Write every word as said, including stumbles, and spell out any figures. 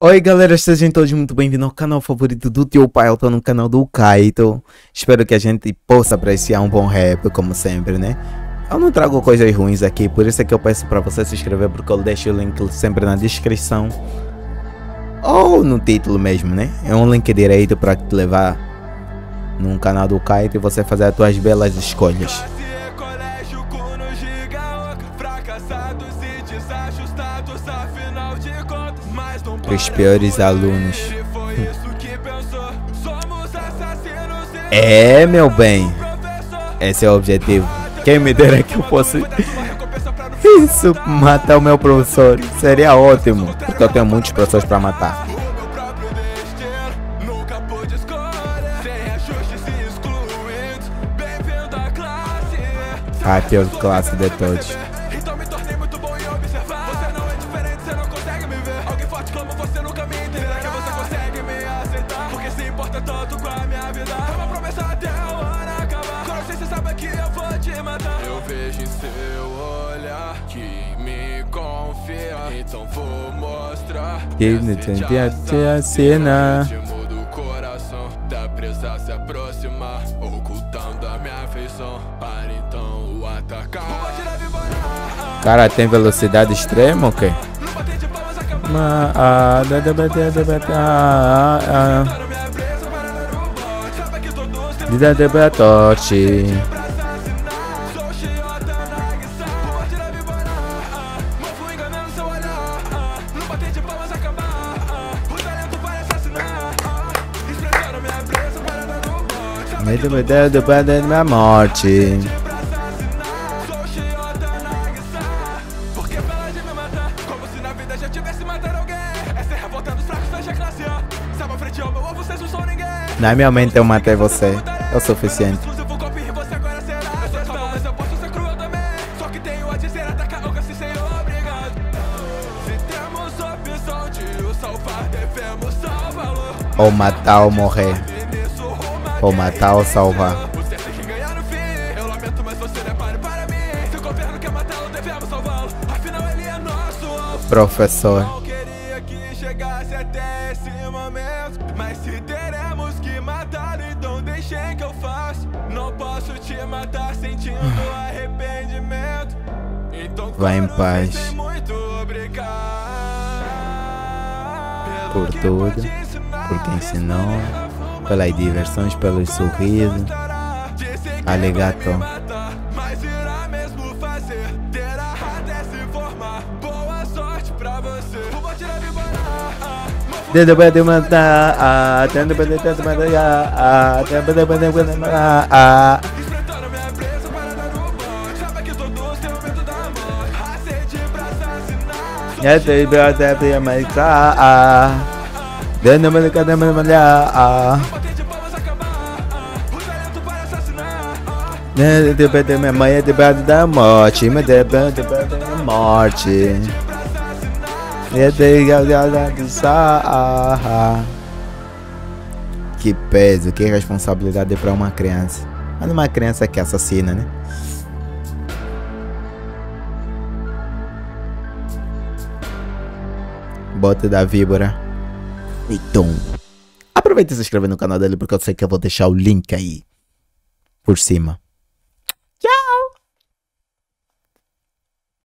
Oi galera, sejam todos muito bem-vindos ao canal favorito do teu pai. Eu tô no canal do Kaito. Espero que a gente possa apreciar um bom rap, como sempre, né? Eu não trago coisas ruins aqui, por isso é que eu peço para você se inscrever, porque eu deixo o link sempre na descrição ou no título mesmo, né? É um link direito para te levar num canal do Kaito e você fazer as tuas belas escolhas. Os piores alunos. É, meu bem, esse é o objetivo. Quem me dera que eu fosse isso, matar o meu professor. Seria ótimo, porque eu tenho muitos professores para matar. A pior classe de todos. Eu vejo em seu olhar que me confia, então vou mostrar que me tente a cena. do coração da presa se aproximar, ocultando a minha afeição, para então o atacar. Cara, tem velocidade extrema, ok? Vida de Bratorte. Medo me deu do padre da minha morte. Na minha mente eu matei você. É o suficiente. Ou matar ou morrer. Ou matar ou salvar. Professor. Mas se teremos que matar, então deixem que eu faço. Não posso te matar sentindo arrependimento. Então vai em paz. Muito obrigado por tudo, por quem ensinou, pelas diversões, pelos sorrisos. Alegato. Mas irá mesmo fazer, terá até se formar. Boa sorte pra você. Vou tirar de Dentro pra te matar, ah, dentro pra te matar, ah, dentro pra te matar, ah. enfrentando minha presa para dar no bote. Sabe que todos têm medo da morte. Acende pra assassinar. Já tem pra te pra matar, ah. Dentro pra te matar, ah. Dentro pra te minha mãe é de braço da morte, mas é de braço da morte. Que peso, que responsabilidade para uma criança. Mas uma criança que assassina, né? Bote da víbora. Então, aproveita e se inscreve no canal dele, porque eu sei que eu vou deixar o link aí por cima.